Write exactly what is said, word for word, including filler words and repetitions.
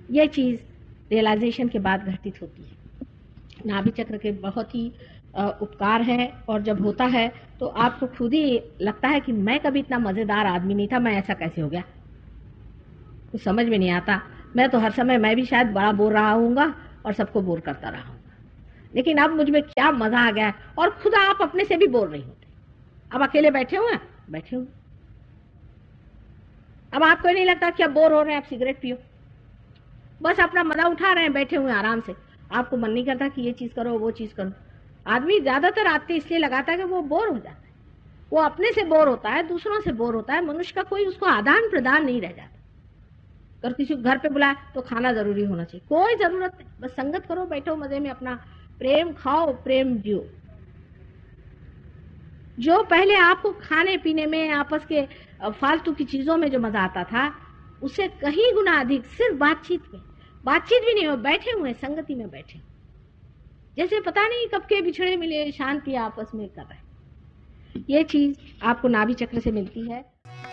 ये चीज़ रियलाइजेशन के बाद घटित होती है। नाभि चक्र के बहुत ही उपकार है, और जब होता है तो आपको खुद ही लगता है कि मैं कभी इतना मज़ेदार आदमी नहीं था, मैं ऐसा कैसे हो गया, कुछ समझ में नहीं आता। मैं तो हर समय मैं भी शायद बड़ा बोल रहा हूँगा और सबको बोर करता रहा हूँगा, लेकिन अब मुझ में क्या मज़ा आ गया है। और खुद आप अपने से भी बोर नहीं होते। अब अकेले बैठे हुए हैं, बैठे हुए, अब आपको नहीं लगता कि अब बोर हो रहे हैं, आप सिगरेट पियो, बस अपना मजा उठा रहे हैं, बैठे हुए आराम से। आपको मन नहीं करता कि ये चीज करो वो चीज करो। आदमी ज्यादातर आते इसलिए लगाता है कि वो बोर हो जाता है, वो अपने से बोर होता है, दूसरों से बोर होता है, मनुष्य का कोई उसको आदान प्रदान नहीं रह जाता। अगर किसी को घर पे बुलाए तो खाना जरूरी होना चाहिए, कोई जरूरत नहीं, बस संगत करो, बैठो मजे में, अपना प्रेम खाओ, प्रेम जियो। जो पहले आपको खाने पीने में, आपस के फालतू की चीजों में जो मजा आता था, उससे कहीं गुना अधिक सिर्फ बातचीत में, बातचीत भी नहीं हो, बैठे हुए संगति में बैठे, जैसे पता नहीं कब के बिछड़े मिले, शांति आपस में कर रहे। ये चीज आपको नाभि चक्र से मिलती है।